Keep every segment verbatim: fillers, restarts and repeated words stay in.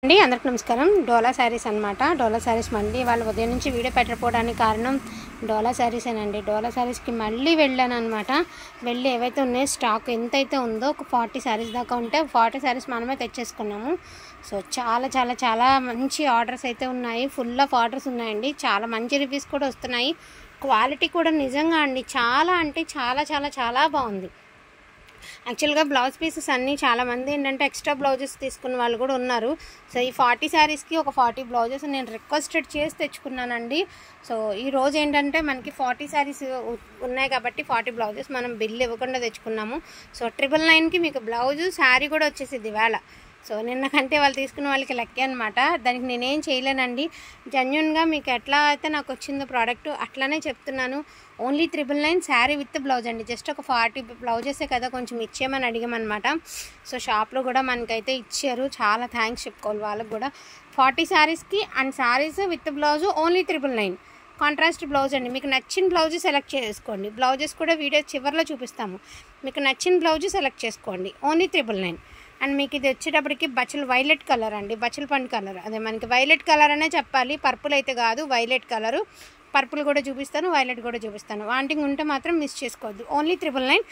అండి అందరికి నమస్కారం. డోలా శారీస్ అనమాట. డోలా శారీస్ మళ్ళీ వాళ్ళు ఉదయం నుంచి వీడియో పెట్టకపోవడానికి కారణం డోలా శారీసేనండి. డోలా శారీస్కి మళ్ళీ వెళ్ళాను అనమాట. వెళ్ళి ఏవైతే ఉన్నాయో స్టాక్ ఎంతైతే ఉందో ఒక ఫార్టీ శారీస్ దాకా ఉంటే ఫార్టీ శారీస్ మనమే తెచ్చేసుకున్నాము. సో చాలా చాలా చాలా మంచి ఆర్డర్స్ అయితే ఉన్నాయి. ఫుల్ ఆఫ్ ఆర్డర్స్ ఉన్నాయండి. చాలా మంచి రివ్యూస్ కూడా వస్తున్నాయి. క్వాలిటీ కూడా నిజంగా అండి చాలా అంటే చాలా చాలా చాలా బాగుంది. యాక్చువల్గా బ్లౌజ్ పీసెస్ అన్నీ చాలామంది ఏంటంటే ఎక్స్ట్రా బ్లౌజెస్ తీసుకున్న వాళ్ళు కూడా ఉన్నారు. సో ఈ ఫార్టీ శారీస్కి ఒక ఫార్టీ బ్లౌజెస్ నేను రిక్వెస్టెడ్ చేసి తెచ్చుకున్నానండి. సో ఈరోజు ఏంటంటే మనకి ఫార్టీ శారీస్ ఉన్నాయి కాబట్టి ఫార్టీ బ్లౌజెస్ మనం బిల్ ఇవ్వకుండా తెచ్చుకున్నాము. సో ట్రిపుల్ నైన్కి మీకు బ్లౌజు శారీ కూడా వచ్చేసింది వేళ. సో నిన్న కంటే వాళ్ళు తీసుకున్న వాళ్ళకి లెక్కే అనమాట. దానికి నేనేం చేయలేనండి. జెన్యున్గా మీకు ఎట్లా అయితే నాకు వచ్చిందో ప్రోడక్ట్ అట్లానే చెప్తున్నాను. Only triple nine sari with blouse అండి. జస్ట్ ఒక ఫార్టీ బ్లౌజెసే కదా కొంచెం ఇచ్చేయమని అడిగామన్నమాట. సో షాప్లో కూడా మనకైతే ఇచ్చారు. చాలా థ్యాంక్స్ చెప్పుకోవాలి వాళ్ళకి కూడా. ఫార్టీ శారీస్కి and saris with blouse only triple nine contrast blouse అండి. మీకు నచ్చిన బ్లౌజ్ సెలెక్ట్ చేసుకోండి. బ్లౌజెస్ కూడా వీడియో చివరిలో చూపిస్తాము. మీకు నచ్చిన బ్లౌజ్ సెలెక్ట్ చేసుకోండి. ఓన్లీ త్రిబుల్ నైన్ అండ్ మీకు ఇది వచ్చేటప్పటికి బచ్చల్ వైలెట్ కలర్ అండి. బచ్చల్ పండు కలర్, అదే మనకి వైలెట్ కలర్ అనే చెప్పాలి. పర్పుల్ అయితే కాదు, వైలెట్ కలరు. పర్పుల్ కూడా చూపిస్తాను, వైలెట్ కూడా చూపిస్తాను. వాంటింగ్ ఉంటే మాత్రం మిస్ చేసుకోవద్దు. Only triple nine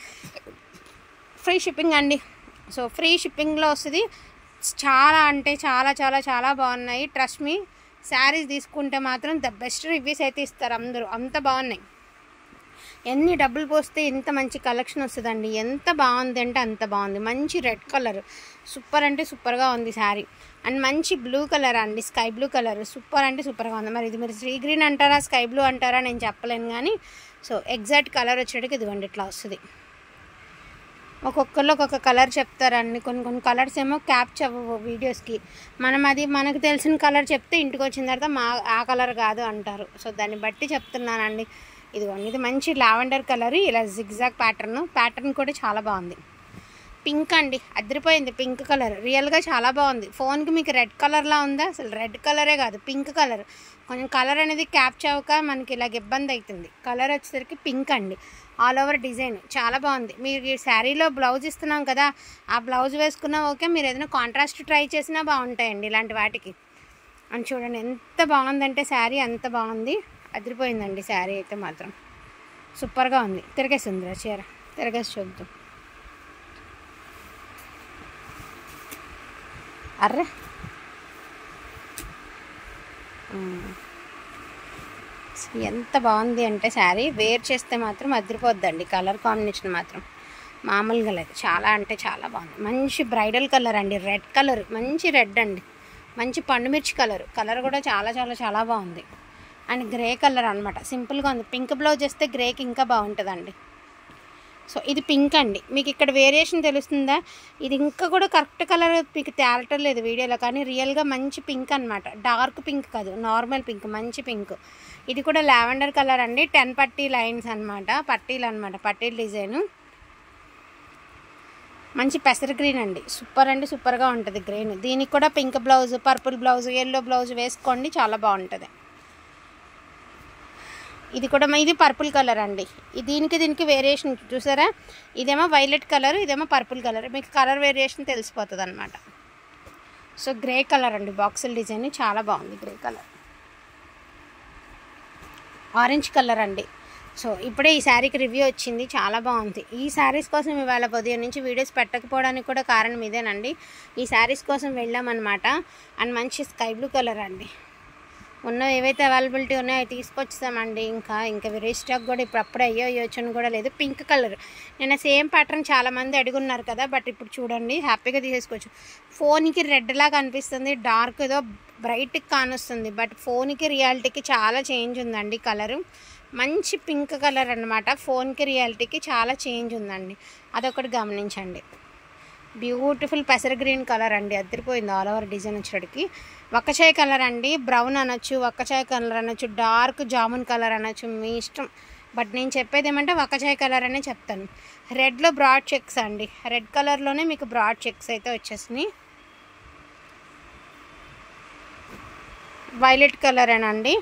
free shipping అండి. సో ఫ్రీ షిప్పింగ్లో వస్తుంది. చాలా అంటే చాలా చాలా చాలా బాగున్నాయి. ట్రస్ట్ మీ, శారీస్ తీసుకుంటే మాత్రం ద బెస్ట్ రివ్యూస్ అయితే ఇస్తారు అందరూ. అంత బాగున్నాయి. ఎన్ని డబ్బులు పోస్తే ఇంత మంచి కలెక్షన్ వస్తుందండి. ఎంత బాగుంది అంటే అంత బాగుంది. మంచి రెడ్ కలర్, సూపర్ అంటే సూపర్గా ఉంది శారీ. అండ్ మంచి బ్లూ కలర్ అండి, స్కై బ్లూ కలర్, సూపర్ అంటే సూపర్గా ఉంది. మరి ఇది మీరు సీ గ్రీన్ అంటారా స్కై బ్లూ అంటారా నేను చెప్పలేను కానీ సో ఎగ్జాక్ట్ కలర్ వచ్చేటికి ఇదిగోండి ఇట్లా వస్తుంది. ఒక్కొక్కళ్ళు ఒక్కొక్క కలర్ చెప్తారండి. కొన్ని కొన్ని కలర్స్ ఏమో క్యాప్చర్ అవ్వవు వీడియోస్కి. మనం అది మనకు తెలిసిన కలర్ చెప్తే ఇంటికి వచ్చిన తర్వాత మా ఆ కలర్ కాదు అంటారు. సో దాన్ని బట్టి చెప్తున్నానండి. ఇదిగోండి ఇది మంచి లావెండర్ కలర్, ఇలా జిగ్జాగ్ ప్యాటర్న్. ప్యాటర్న్ కూడా చాలా బాగుంది. పింక్ అండి, అదిరిపోయింది. పింక్ కలర్ రియల్గా చాలా బాగుంది. ఫోన్కి మీకు రెడ్ కలర్లా ఉందా? అసలు రెడ్ కలరే కాదు, పింక్ కలర్. కొంచెం కలర్ అనేది క్యాప్చర్ అవ్వక మనకి ఇలాగ ఇబ్బంది అవుతుంది. కలర్ వచ్చేసరికి పింక్ అండి. ఆల్ ఓవర్ డిజైన్ చాలా బాగుంది. మీరు ఈ శారీలో బ్లౌజ్ ఇస్తున్నాం కదా, ఆ బ్లౌజ్ వేసుకున్నా ఓకే. మీరు ఏదైనా కాంట్రాస్ట్ ట్రై చేసినా బాగుంటాయండి ఇలాంటి వాటికి. అని చూడండి ఎంత బాగుందంటే శారీ అంత బాగుంది. అదిరిపోయిందండి శారీ అయితే మాత్రం సూపర్గా ఉంది. తిరగేస్తుందిరా చీర, తిరగేసి చూద్దాం. అర్రే ఎంత బాగుంది అంటే శారీ వేర్ చేస్తే మాత్రం అదిరిపోద్దండి. కలర్ కాంబినేషన్ మాత్రం మామూలుగా లేదు. చాలా అంటే చాలా బాగుంది. మంచి బ్రైడల్ కలర్ అండి, రెడ్ కలర్, మంచి రెడ్ అండి, మంచి పండుమిర్చి కలర్. కలర్ కూడా చాలా చాలా చాలా బాగుంది. అండ్ గ్రే కలర్ అనమాట, సింపుల్గా ఉంది. పింక్ బ్లౌజ్ వేస్తే గ్రేకి ఇంకా బాగుంటుందండి. సో ఇది పింక్ అండి. మీకు ఇక్కడ వేరియేషన్ తెలుస్తుందా? ఇది ఇంకా కూడా కరెక్ట్ కలర్ మీకు తేలటం లేదు వీడియోలో, కానీ రియల్గా మంచి పింక్ అనమాట. డార్క్ పింక్ కాదు, నార్మల్ పింక్, మంచి పింక్. ఇది కూడా లావెండర్ కలర్ అండి. టెన్ పట్టీ లైన్స్ అనమాట, పట్టీలు అనమాట, పట్టీల డిజైను. మంచి పెసర్ గ్రీన్ అండి, సూపర్ అంటే సూపర్గా ఉంటుంది గ్రీన్. దీనికి కూడా pink blouse, purple blouse, yellow blouse వేసుకోండి, చాలా బాగుంటుంది. ఇది కూడా ఇది పర్పుల్ కలర్ అండి. దీనికి దీనికి వేరియేషన్ చూసారా? ఇదేమో వైలెట్ కలర్, ఇదేమో పర్పుల్ కలర్. మీకు కలర్ వేరియేషన్ తెలిసిపోతుంది అనమాట. సో గ్రే కలర్ అండి, బాక్సుల డిజైన్ చాలా బాగుంది. గ్రే కలర్, ఆరెంజ్ కలర్ అండి. సో ఇప్పుడే ఈ శారీకి రివ్యూ వచ్చింది, చాలా బాగుంది. ఈ శారీస్ కోసం ఇవాళ ఉదయం నుంచి వీడియోస్ పెట్టకపోవడానికి కూడా కారణం ఇదేనండి. ఈ శారీస్ కోసం వెళ్ళామన్నమాట. అండ్ మంచి స్కై బ్లూ కలర్ అండి. ఉన్న ఏవైతే అవైలబిలిటీ ఉన్నాయో అవి తీసుకొచ్చామండి. ఇంకా ఇంకా రీస్టాక్ కూడా ఇప్పుడు అప్పుడే అయ్యో అయ్యొచ్చని కూడా లేదు. పింక్ కలర్ నేను సేమ్ ప్యాటర్న్ చాలామంది అడుగున్నారు కదా, బట్ ఇప్పుడు చూడండి హ్యాపీగా తీసేసుకోవచ్చు. ఫోన్కి రెడ్ లాగా అనిపిస్తుంది, డార్క్ ఏదో బ్రైట్కి కానొస్తుంది, బట్ ఫోన్కి రియాలిటీకి చాలా చేంజ్ ఉందండి కలరు. మంచి పింక్ కలర్ అనమాట. ఫోన్కి రియాలిటీకి చాలా చేంజ్ ఉందండి, అదొకటి గమనించండి. బ్యూటిఫుల్ పెసర్ గ్రీన్ కలర్ అండి, అదిరిపోయింది. ఆల్ ఓవర్ డిజైన్ వచ్చేటికి వక్కచాయ్ కలర్ అండి. బ్రౌన్ అనొచ్చు, వక్కచాయ్ కలర్ అనొచ్చు, డార్క్ జామున్ కలర్ అనొచ్చు, మీ ఇష్టం. బట్ నేను చెప్పేది ఏమంటే వక్కచాయ్ కలర్ అనే చెప్తాను. రెడ్లో బ్రాడ్ చెక్స్ అండి, రెడ్ కలర్లోనే మీకు బ్రాడ్ చెక్స్ అయితే వచ్చేసినాయి. వైలెట్ కలర్ అనండి.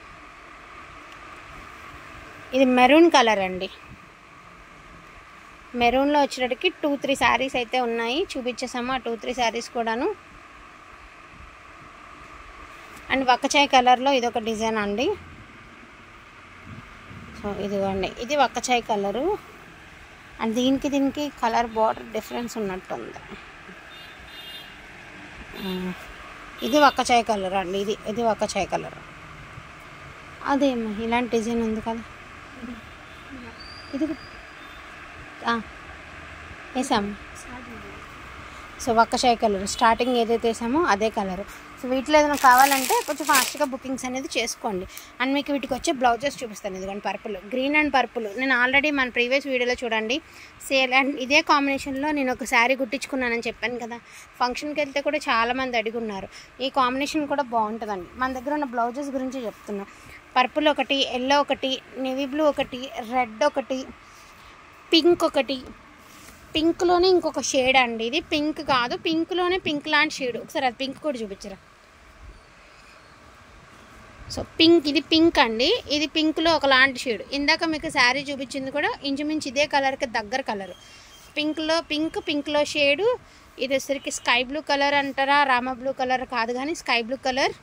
ఇది మెరూన్ కలర్ అండి. మెరూన్లో వచ్చేటప్పటికి టూ త్రీ శారీస్ అయితే ఉన్నాయి, చూపించేసాము ఆ టూ త్రీ శారీస్ కూడాను. అండ్ వక్కచాయ్ కలర్లో ఇదొక డిజైన్ అండి. సో ఇదిగోండి, ఇది వక్కచాయ్ కలరు. అండ్ దీనికి దీనికి కలర్ బార్డర్ డిఫరెన్స్ ఉన్నట్టుంది. ఇది వక్కచాయ్ కలర్ అండి, ఇది ఇది వక్కచాయ్ కలర్. అదేమో ఇలాంటి డిజైన్ ఉంది కదా, ఇది వేసాము. సో వక్కచాయ్ కలర్ స్టార్టింగ్ ఏదైతే వేసామో అదే కలరు. సో వీటిలో ఏదైనా కావాలంటే కొంచెం ఫాస్ట్గా బుకింగ్స్ అనేది చేసుకోండి. అండ్ మీకు వీటికి వచ్చే బ్లౌజెస్ చూపిస్తాను. ఇదిగోండి పర్పుల్, గ్రీన్ అండ్ పర్పుల్. నేను ఆల్రెడీ మన ప్రీవియస్ వీడియోలో చూడండి సేల్ అండ్ ఇదే కాంబినేషన్లో నేను ఒక శారీ కుట్టించుకున్నానని చెప్పాను కదా. ఫంక్షన్కి వెళ్తే కూడా చాలామంది అడుగున్నారు. ఈ కాంబినేషన్ కూడా బాగుంటుందండి. మన దగ్గర ఉన్న బ్లౌజెస్ గురించి చెప్తున్నా. పర్పుల్ ఒకటి, ఎల్లో ఒకటి, నేవీ బ్లూ ఒకటి, రెడ్ ఒకటి, పింక్ ఒకటి, పింక్లోనే ఇంకొక షేడ్ అండి. ఇది పింక్ కాదు, పింక్లోనే పింక్ లాంటి షేడ్. ఒకసారి అది పింక్ కూడా చూపించరా. సో పింక్, ఇది పింక్ అండి, ఇది పింక్లో ఒకలాంటి షేడ్. ఇందాక మీకు శారీ చూపించింది కూడా ఇంచుమించు ఇదే కలర్కి దగ్గర కలరు. పింక్లో పింక్, పింక్లో షేడు. ఇది వచ్చరికి స్కై బ్లూ కలర్ అంటారా, రామ బ్లూ కలర్ కాదు కానీ sky blue colour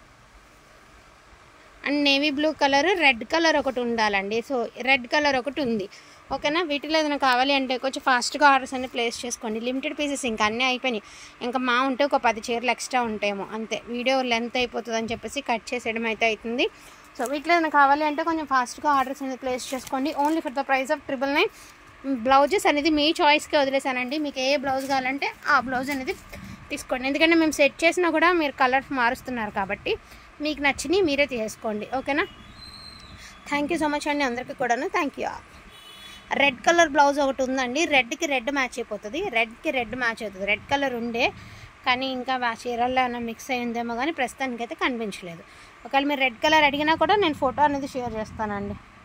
and navy blue colour, red colour ఒకటి ఉండాలండి. సో రెడ్ కలర్ ఒకటి ఉంది, ఓకేనా. వీటిలో ఏదైనా కావాలి అంటే కొంచెం ఫాస్ట్గా ఆర్డర్స్ అన్ని ప్లేస్ చేసుకోండి. లిమిటెడ్ పీసెస్ ఇంకా అన్నీ అయిపోయినాయి. ఇంకా మా ఉంటే ఒక పది చీరలు ఎక్స్ట్రా ఉంటాయేమో అంతే. వీడియో లెంత్ అయిపోతుంది అని చెప్పేసి కట్ చేసేయడం అయితే అవుతుంది. సో వీటిలో ఏదైనా కావాలి అంటే కొంచెం ఫాస్ట్గా ఆర్డర్స్ అనేది ప్లేస్ చేసుకోండి. Only for the price of triple nine. Blouses అనేది మీ చాయిస్కే వదిలేసానండి. మీకు ఏ బ్లౌజ్ కావాలంటే ఆ బ్లౌజ్ అనేది తీసుకోండి. ఎందుకంటే మేము సెట్ చేసినా కూడా మీరు కలర్స్ మారుస్తున్నారు కాబట్టి మీకు నచ్చినవి మీరే తీసుకోండి, ఓకేనా. థ్యాంక్ యూ సో మచ్ అండి అందరికీ కూడాను. Thank you. Red colour blouse ఒకటి ఉందండి, రెడ్కి రెడ్ మ్యాచ్ అయిపోతుంది, రెడ్కి రెడ్ మ్యాచ్ అవుతుంది. రెడ్ కలర్ ఉండే కానీ ఇంకా చీరల్లో ఏమైనా మిక్స్ అయ్యిందేమో కానీ ప్రస్తుతానికి అయితే కనిపించలేదు. ఒకవేళ మీరు రెడ్ కలర్ అడిగినా కూడా నేను ఫోటో అనేది షేర్ చేస్తానండి.